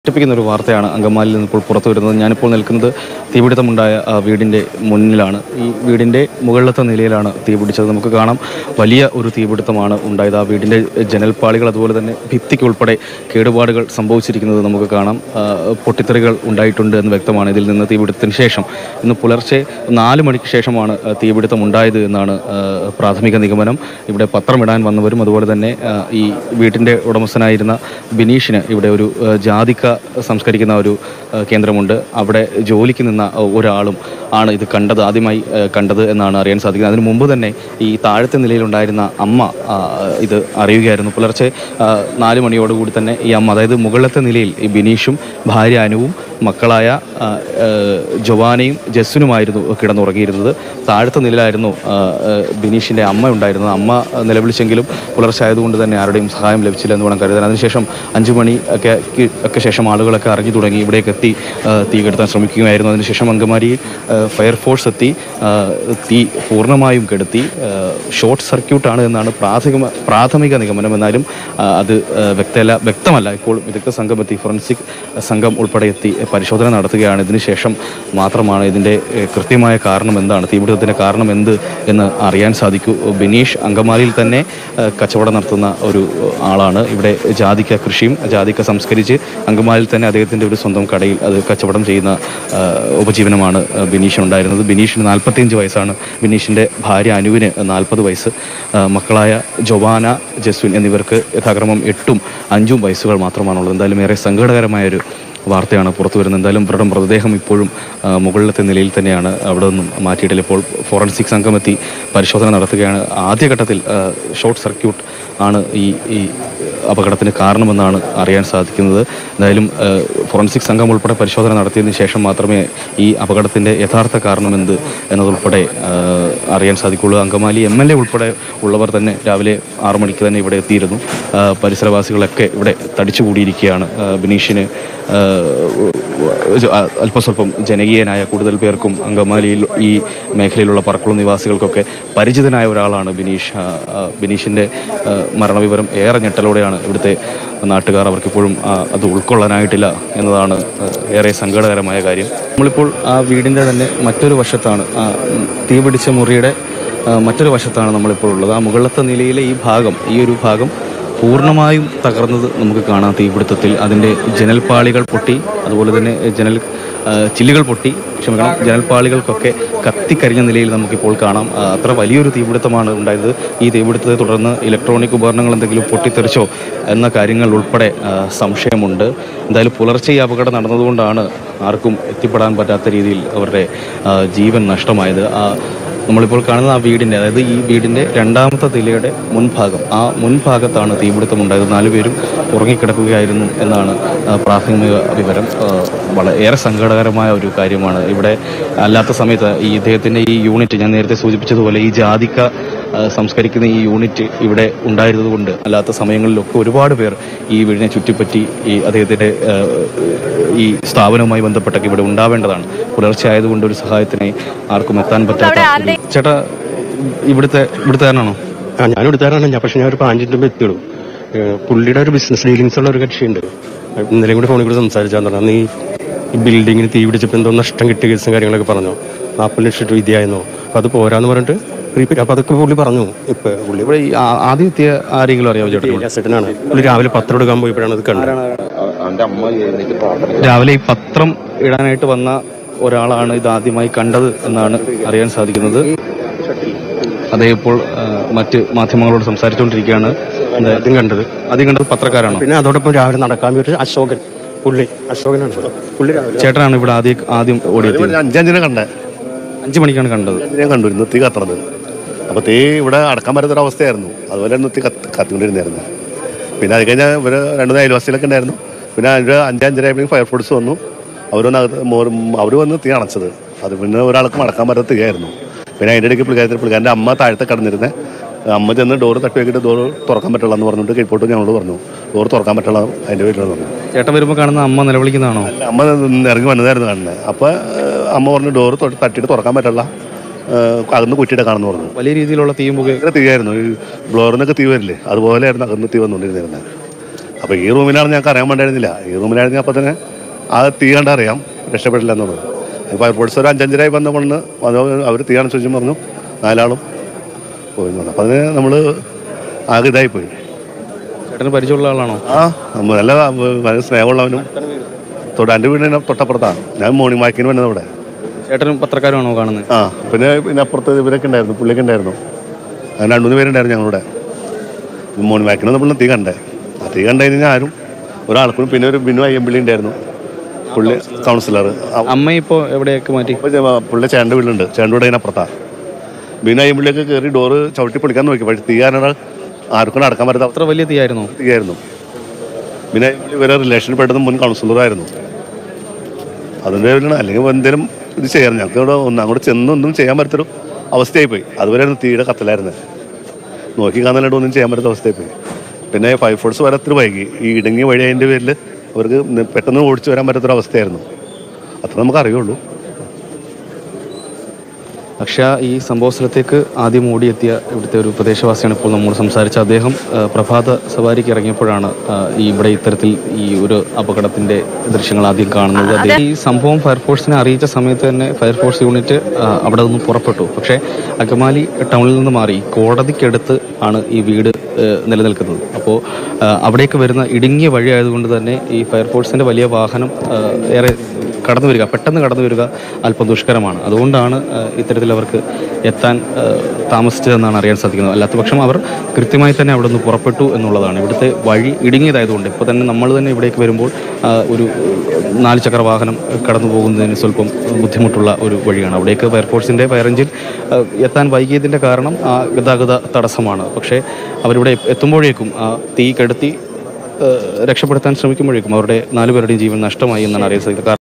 ിപ്പിക്കുന്ന ഒരു വാർത്തയാണ് അങ്കമാലിയിൽ നിന്ന് ഇപ്പോൾ പുറത്തു വരുന്നത്. ഞാനിപ്പോൾ നിൽക്കുന്നത് തീപിടുത്തമുണ്ടായ വീടിൻ്റെ മുന്നിലാണ്. ഈ വീടിൻ്റെ മുകളിലത്തെ നിലയിലാണ് തീപിടിച്ചത്. നമുക്ക് കാണാം വലിയ ഒരു തീപിടുത്തമാണ് ഉണ്ടായത്. ആ വീടിൻ്റെ ജനൽപ്പാളികൾ അതുപോലെ തന്നെ ഭിത്തിക്ക് ഉൾപ്പെടെ കേടുപാടുകൾ സംഭവിച്ചിരിക്കുന്നത് നമുക്ക് കാണാം. പൊട്ടിത്തെറികൾ ഉണ്ടായിട്ടുണ്ട് എന്ന് വ്യക്തമാണ്. ഇതിൽ നിന്ന് തീപിടുത്തത്തിന് ശേഷം ഇന്ന് പുലർച്ചെ 4 മണിക്ക് ശേഷമാണ് തീപിടുത്തം ഉണ്ടായത് എന്നാണ് പ്രാഥമിക നിഗമനം. ഇവിടെ പത്രമിടാൻ വന്നവരും അതുപോലെ തന്നെ ഈ വീട്ടിൻ്റെ ഉടമസ്ഥനായിരുന്ന ബിനീഷിന് ഇവിടെ ഒരു ജാതിക്ക സംസ്കരിക്കുന്ന ഒരു കേന്ദ്രമുണ്ട്. അവിടെ ജോലിക്ക് നിന്ന ഒരാളും ആണ് ഇത് ആദ്യമായി കണ്ടത് എന്നാണ് അറിയാൻ സാധിക്കുന്നത്. അതിനു മുമ്പ് തന്നെ ഈ താഴത്തെ നിലയിലുണ്ടായിരുന്ന അമ്മ ഇത് അറിയുകയായിരുന്നു. പുലർച്ചെ 4 മണിയോടുകൂടി തന്നെ ഈ അമ്മ, അതായത് മുകളിലത്തെ നിലയിൽ ഈ ബിനീഷും ഭാര്യ അനുവും മക്കളായ ജൊവാനയും ജസ്സുനുമായിരുന്നു കിടന്നുറങ്ങിയിരുന്നത്. താഴത്തെ നിലയിലായിരുന്നു ബിനീഷിൻ്റെ അമ്മ ഉണ്ടായിരുന്നത്. അമ്മ നിലവിളിച്ചെങ്കിലും പുലർച്ചെ ആയതുകൊണ്ട് തന്നെ ആരുടെയും സഹായം ലഭിച്ചില്ല എന്ന് വേണം കരുതാൻ. അതിനുശേഷം 5 മണി ഒക്കെ ശേഷം ആളുകളൊക്കെ അറിഞ്ഞു തുടങ്ങി. ഇവിടേക്ക് എത്തി തീ കെടുത്താൻ ശ്രമിക്കുകയായിരുന്നു. അതിനുശേഷം അങ്കമാലിയിൽ ഫയർഫോഴ്സ് എത്തി തീ പൂർണ്ണമായും കെടുത്തി. ഷോർട്ട് സർക്യൂട്ടാണ് എന്നാണ് പ്രാഥമിക നിഗമനം. എന്നാലും അത് വ്യക്തമല്ല. ഇപ്പോൾ വിദഗ്ധ സംഘം എത്തി, ഫോറൻസിക് സംഘം ഉൾപ്പെടെ എത്തി പരിശോധന നടത്തുകയാണ്. ഇതിനുശേഷം മാത്രമാണ് ഇതിൻ്റെ കൃത്യമായ കാരണം എന്താണ്, തീപിടുത്തത്തിൻ്റെ കാരണം എന്ത് എന്ന് അറിയാൻ സാധിക്കൂ. ബിനീഷ് അങ്കമാലിയിൽ തന്നെ കച്ചവടം നടത്തുന്ന ഒരു ആളാണ്. ഇവിടെ ജാതിക്ക കൃഷിയും ജാതിക്ക സംസ്കരിച്ച് അങ്കമാലിയിൽ തന്നെ അദ്ദേഹത്തിൻ്റെ ഒരു സ്വന്തം കടയിൽ അത് കച്ചവടം ചെയ്യുന്ന ഉപജീവനമാണ് ബിനീഷിനുണ്ടായിരുന്നത്. ബിനീഷിന് 45 വയസ്സാണ്. ബിനീഷിൻ്റെ ഭാര്യ അനുവിന് 40 വയസ്സ്. മക്കളായ ജൊവാന, ജസ്വിൻ എന്നിവർക്ക് യഥാക്രമം 8ഉം 5ഉം വയസ്സുകൾ മാത്രമാണുള്ളത്. എന്തായാലും ഏറെ സങ്കടകരമായൊരു വാർത്തയാണ് പുറത്തു വരുന്നത്. എന്തായാലും ഇവരുടെ മൃതദേഹം ഇപ്പോഴും മുകളിലത്തെ നിലയിൽ തന്നെയാണ്. അവിടെ നിന്നും മാറ്റിയിട്ടില്ല. ഇപ്പോൾ ഫോറൻസിക് സംഘം എത്തി പരിശോധന നടത്തുകയാണ്. ആദ്യഘട്ടത്തിൽ ഷോർട്ട് സർക്യൂട്ട് ആണ് ഈ അപകടത്തിന് കാരണമെന്നാണ് അറിയാൻ സാധിക്കുന്നത്. എന്തായാലും ഫോറൻസിക് സംഘം ഉൾപ്പെടെ പരിശോധന നടത്തിയതിന് ശേഷം മാത്രമേ ഈ അപകടത്തിൻ്റെ യഥാർത്ഥ കാരണം എന്ത് എന്നതുൾപ്പെടെ അറിയാൻ സാധിക്കുള്ളൂ. അങ്കമാലി MLA ഉൾപ്പെടെ ഉള്ളവർ തന്നെ രാവിലെ 6 മണിക്ക് തന്നെ ഇവിടെ എത്തിയിരുന്നു. പരിസരവാസികളൊക്കെ ഇവിടെ തടിച്ചുകൂടിയിരിക്കുകയാണ്. ബിനീഷിന് അല്പസ്വല്പം ജനകീയനായ കൂടുതൽ പേർക്കും അങ്കമാലിയിൽ ഈ മേഖലയിലുള്ള പറക്കുളം നിവാസികൾക്കൊക്കെ പരിചിതനായ ഒരാളാണ് ബിനീഷ്. ബിനീഷിൻ്റെ മരണവിവരം ഏറെ ഞെട്ടലോടെയാണ് ഇവിടുത്തെ നാട്ടുകാർ. അവർക്കിപ്പോഴും അത് ഉൾക്കൊള്ളാനായിട്ടില്ല എന്നതാണ് ഏറെ സങ്കടകരമായ കാര്യം. നമ്മളിപ്പോൾ ആ വീടിൻ്റെ തന്നെ മറ്റൊരു വശത്താണ്, തീപിടിച്ച മുറിയുടെ മറ്റൊരു വശത്താണ് നമ്മളിപ്പോൾ ഉള്ളത്. ആ മുകളിലത്തെ നിലയിലെ ഈ ഒരു ഭാഗം പൂർണ്ണമായും തകർന്നത് നമുക്ക് കാണാം തീപിടുത്തത്തിൽ. അതിൻ്റെ ജനൽപ്പാളികൾ പൊട്ടി, അതുപോലെ തന്നെ ചില്ലുകൾ പൊട്ടി, ജനൽപ്പാളികൾക്കൊക്കെ കത്തിക്കരിഞ്ഞ നിലയിൽ നമുക്കിപ്പോൾ കാണാം. അത്ര വലിയൊരു തീപിടുത്തമാണ് ഉണ്ടായത്. ഈ തീപിടുത്തത്തെ തുടർന്ന് ഇലക്ട്രോണിക് ഉപകരണങ്ങൾ എന്തെങ്കിലും പൊട്ടിത്തെറിച്ചോ എന്ന കാര്യങ്ങൾ ഉൾപ്പെടെ സംശയമുണ്ട്. എന്തായാലും പുലർച്ചെ ഈ അപകടം നടന്നതുകൊണ്ടാണ് ആർക്കും എത്തിപ്പെടാൻ പറ്റാത്ത രീതിയിൽ അവരുടെ ജീവൻ നഷ്ടമായത്. നമ്മളിപ്പോൾ കാണുന്ന ആ വീടിൻ്റെ, അതായത് ഈ വീടിൻ്റെ 2ാമത്തെ നിലയുടെ മുൻഭാഗം, ആ മുൻഭാഗത്താണ് തീപിടുത്തമുണ്ടായത്. 4 പേരും ഉറങ്ങിക്കിടക്കുകയായിരുന്നു എന്നാണ് പ്രാഥമിക വിവരം. ഏറെ സങ്കടകരമായ ഒരു കാര്യമാണ്. ഇവിടെ അല്ലാത്ത സമയത്ത് ഇദ്ദേഹത്തിൻ്റെ ഈ യൂണിറ്റ്, ഞാൻ നേരത്തെ സൂചിപ്പിച്ചതുപോലെ ഈ ജാതിക്ക സംസ്കരിക്കുന്ന ഈ യൂണിറ്റ് ഇവിടെ ഉണ്ടായിരുന്നത് കൊണ്ട് അല്ലാത്ത സമയങ്ങളിലൊക്കെ ഒരുപാട് പേർ ഈ വീടിനെ ചുറ്റിപ്പറ്റി ഈ അദ്ദേഹത്തിൻ്റെ ഈ സ്ഥാപനവുമായി ബന്ധപ്പെട്ടൊക്കെ ഇവിടെ ഉണ്ടാവേണ്ടതാണ്. പുലർച്ചെ ആയതുകൊണ്ട് ഒരു സഹായത്തിന് ആർക്കും എത്താൻ പറ്റാത്ത. ചേട്ടാ, ഇവിടുത്തുകാരനാണോ? ഞാൻ ഇവിടുത്തുകാരനാണ്. പക്ഷെ ഞാൻ ഒരു 5 മിനിറ്റ് എത്തിയുള്ളൂ. പുള്ളിയുടെ ഒരു ബിസിനസ് ഡീലിങ്സ് ഉള്ള ഒരു കക്ഷിയുണ്ട്. ഇന്നലെ കൂടി ഫോണിൽ കൂടി സംസാരിച്ചാൽ പറഞ്ഞു, ഈ ബിൽഡിങ്ങിന് തീ പിടിച്ചപ്പോൾ എന്തോ നഷ്ടം കിട്ടിയ കേസും കാര്യങ്ങളൊക്കെ പറഞ്ഞു. 40 ലക്ഷം വിദ്യയായിരുന്നോ, അപ്പം അത് പോരാന്ന് പറഞ്ഞിട്ട് അപ്പൊ അതൊക്കെ പുള്ളി പറഞ്ഞു. ഇപ്പൊ പുള്ളി ഇവിടെ ആദ്യം എത്തിയ ആരെങ്കിലും അറിയാമോ ചേട്ടാ? സെറ്റനാണ്. പുള്ളി രാവിലെ പത്രം എടുക്കാൻ പോയപ്പോഴാണ് അത് കണ്ടത്. രാവിലെ ഈ പത്രം ഇടാനായിട്ട് വന്ന ഒരാളാണ് ഇത് ആദ്യമായി കണ്ടത് എന്നാണ് അറിയാൻ സാധിക്കുന്നത്. അദ്ദേഹം ഇപ്പോൾ മറ്റ് മാധ്യമങ്ങളോട് സംസാരിച്ചുകൊണ്ടിരിക്കുകയാണ്. ആദ്യം കണ്ടത് പത്രക്കാരാണോ? പിന്നെ അതോടൊപ്പം രാവിലെ നടക്കാൻ പോയിട്ട് അശോകനാണ് പുള്ളി. ചേട്ടനാണ് ഇവിടെ ആദ്യം ഓടിയത്. 5 കണ്ടേ, 5 മണിക്കാണ് കണ്ടത്. ഞാൻ കണ്ടിരുന്നു തീ കത്തുന്നത്. അപ്പോൾ തീ ഇവിടെ അടക്കാൻ പറ്റാത്തൊരവസ്ഥയായിരുന്നു. അതുപോലെ തന്നെ തീ കത്തിക്കൊണ്ടിരുന്നായിരുന്നു. പിന്നെ അത് കഴിഞ്ഞാൽ ഇവർ 2 അയൽവാസികളൊക്കെ ഉണ്ടായിരുന്നു. പിന്നെ 5-5:30 ആയപ്പോഴേക്കും ഫയർഫോഴ്സ് വന്നു. അവർ വന്ന് തീ അണച്ചത്. അത് പിന്നെ ഒരാൾക്ക് മടക്കാൻ പറ്റാത്ത തീയായിരുന്നു. പിന്നെ അതിൻ്റെ ഇടയ്ക്ക് പുള്ളിക്കാരൻ്റെ അമ്മ താഴത്തെ കിടന്നിരുന്നേ. അമ്മ ചെന്ന് ഡോറ് തട്ടി വെക്കിയിട്ട് ഡോറ് തുറക്കാൻ പറ്റുള്ള എന്ന് പറഞ്ഞിട്ട് കീഴ്പോട്ട് ഞങ്ങളോട് പറഞ്ഞു, ഡോറ് തുറക്കാൻ പറ്റുള്ള അതിൻ്റെ വീട്ടിലെന്ന് പറഞ്ഞു. ചേട്ടൻ വരുമ്പോൾ കാണുന്ന അമ്മ നിലവിളിക്കുന്നതാണോ? അമ്മ ഇറങ്ങി വന്നതായിരുന്നു കാണുന്നത്. അപ്പോൾ അമ്മ പറഞ്ഞു ഡോറ് തട്ടിയിട്ട് തുറക്കാൻ പറ്റുള്ള, അകന്ന് കുറ്റിയുടെ കാണുന്നു പറഞ്ഞു. വലിയ രീതിയിലുള്ള തീയും പുകയും തീയായിരുന്നു. ഈ ബ്ലോറിനൊക്കെ തീ വരില്ലേ, അതുപോലെയായിരുന്നു അകന്ന് തീ വന്നുകൊണ്ടിരുന്നിരുന്നത്. അപ്പോൾ ഈ റൂമിലാണ് ഞങ്ങൾക്ക് അറിയാൻ വേണ്ടിയിരുന്നില്ല. ഈ റൂമിലാണെങ്കിൽ അപ്പോൾ തന്നെ ആ തീ കണ്ടറിയാം രക്ഷപ്പെടില്ല എന്നുള്ളത്. ഫയർഫോഴ്സ് ഒരു 5:30 വന്നുകൊണ്ട് അവർ തീയാണ് ചോദിച്ചു പറഞ്ഞു 4 ആളും പോയി. അപ്പോൾ അതിന് നമ്മൾ ആകെ ഇതായിപ്പോയി. ചേട്ടന് പരിചയമുള്ള ആളാണോ? നല്ല സ്നേഹമുള്ളവനും എൻ്റെ വീടിന് തൊട്ടപ്പുറത്താണ്. ഞാൻ മോർണിംഗ് വാക്കിന് വന്നത് ഇവിടെ. ചേട്ടനും പത്രക്കാരാണോ കാണുന്നത്? പിന്നെ അപ്പുറത്ത് ഇവരൊക്കെ ഉണ്ടായിരുന്നു, പുള്ളിയൊക്കെ ഉണ്ടായിരുന്നു. അങ്ങനെ 2-3 പേരുണ്ടായിരുന്നു ഞങ്ങളുടെ മോർണിംഗ് വാക്കിന് നമ്മൾ തീ കണ്ടേ. ആ തീ കണ്ടു കഴിഞ്ഞാൽ ആരും ഒരാൾക്കും. പിന്നെ ഒരു ബിനു അയ്യമ്പിള്ളി ഉണ്ടായിരുന്നു, പുള്ളി കൗൺസിലർ. അമ്മ ഇപ്പോൾ എവിടെയൊക്കെ മാറ്റി? പുള്ളി ചേട്ടൻ്റെ വീടുണ്ട്, ചേട്ടൻ്റെ വീട് അതിനപ്പുറത്താണ്. ബിനു അയ്യമ്പിള്ളിയൊക്കെ കയറി ഡോറ് ചവിട്ടി പൊളിക്കാൻ നോക്കി. പക്ഷേ തീ കാരണം ആർക്കും അടക്കാൻ പറ്റാത്ത അത്ര വലിയ തീയായിരുന്നു. പിന്നെ ഇവരെ റിലേഷൻപ്പെട്ടതും മുൻ കൗൺസിലറായിരുന്നു. അതിൻ്റെ പേരിലാണ്. അല്ലെങ്കിൽ എന്തെങ്കിലും ഇത് ചെയ്യാറ്. ഞങ്ങൾക്ക് ഇവിടെ അങ്ങോട്ട് ചെന്നൊന്നും ചെയ്യാൻ പറ്റാത്തൊരു അവസ്ഥയായിപ്പോയി. അതുവരെ തീയുടെ കത്തലായിരുന്നു. നോക്കി കാണാനായിട്ട് ഒന്നും ചെയ്യാൻ പറ്റാത്ത അവസ്ഥയായിപ്പോയി. പിന്നെ ഫയർഫോഴ്സ് വരെ ഒത്തിരി വൈകി. ഈ ഇടുങ്ങിയ വഴി അതിൻ്റെ പേരിൽ അവർക്ക് പെട്ടെന്ന് ഓടിച്ചു വരാൻ പറ്റാത്തൊരവസ്ഥയായിരുന്നു. അത്ര നമുക്ക് അറിയുള്ളൂ. പക്ഷേ ഈ സംഭവ സ്ഥലത്തേക്ക് ആദ്യം ഓടിയെത്തിയ ഇവിടുത്തെ ഒരു പ്രദേശവാസിയാണ് ഇപ്പോൾ നമ്മൾ സംസാരിച്ച അദ്ദേഹം. പ്രഭാത സവാരിക്ക് ഇറങ്ങിയപ്പോഴാണ് ഇവിടെ ഇത്തരത്തിൽ ഈ ഒരു അപകടത്തിൻ്റെ ദൃശ്യങ്ങൾ ആദ്യം കാണുന്നത്. അദ്ദേഹം ഈ സംഭവം ഫയർഫോഴ്സിനെ അറിയിച്ച സമയത്ത് തന്നെ ഫയർഫോഴ്സ് യൂണിറ്റ് അവിടെ നിന്ന് പുറപ്പെട്ടു. പക്ഷേ അങ്കമാലി ടൗണിൽ നിന്ന് മാറി കോടതിക്കടുത്ത് ആണ് ഈ വീട് നിലനിൽക്കുന്നത്. അപ്പോൾ അവിടേക്ക് വരുന്ന ഇടുങ്ങിയ വഴി ആയതുകൊണ്ട് തന്നെ ഈ ഫയർഫോഴ്സിൻ്റെ വലിയ വാഹനം ഏറെ പെട്ടെന്ന് കടന്നു വരിക അല്പം ദുഷ്കരമാണ്. അതുകൊണ്ടാണ് ഇത്തരത്തിൽ അവർക്ക് എത്താൻ താമസിച്ചതെന്നാണ് അറിയാൻ സാധിക്കുന്നത്. അല്ലാത്ത പക്ഷം അവർ കൃത്യമായി തന്നെ അവിടെ നിന്ന് പുറപ്പെട്ടു എന്നുള്ളതാണ്. ഇവിടുത്തെ വഴി ഇടുങ്ങിയതായതുകൊണ്ട് ഇപ്പോൾ തന്നെ നമ്മൾ തന്നെ ഇവിടേക്ക് വരുമ്പോൾ ഒരു 4 ചക്ര വാഹനം കടന്നു പോകുന്നതിന് സ്വല്പം ബുദ്ധിമുട്ടുള്ള ഒരു വഴിയാണ്. അവിടേക്ക് ഫയർഫോഴ്സിൻ്റെ ഫയർ എഞ്ചിൻ എത്താൻ വൈകിയതിൻ്റെ കാരണം ഗതാഗത തടസ്സമാണ്. പക്ഷേ അവരിവിടെ എത്തുമ്പോഴേക്കും തീ കെടുത്തി രക്ഷപ്പെടുത്താൻ ശ്രമിക്കുമ്പോഴേക്കും അവരുടെ 4 പേരുടെയും ജീവൻ നഷ്ടമായി എന്നാണ് അറിയാൻ സാധിക്കുന്നത്.